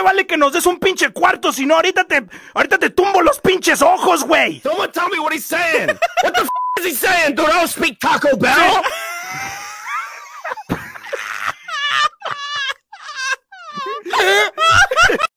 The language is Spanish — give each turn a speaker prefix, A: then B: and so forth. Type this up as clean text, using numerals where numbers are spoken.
A: vale que nos des un pinche cuarto, si no ahorita te tumbo los pinches ojos, güey.
B: Someone tell me what he's saying. What the f is he saying, dude? I don't speak Taco Bell.